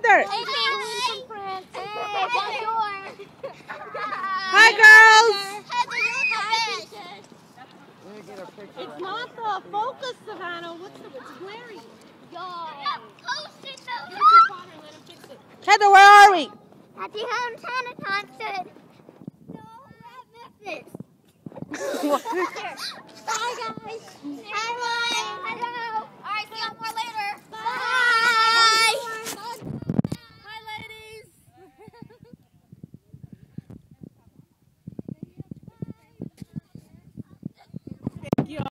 Heather. Hey, Hi, girls. It's not the focus, Savannah. It's glaring. Heather, where are we? At the hometown concert. No, we're at Memphis.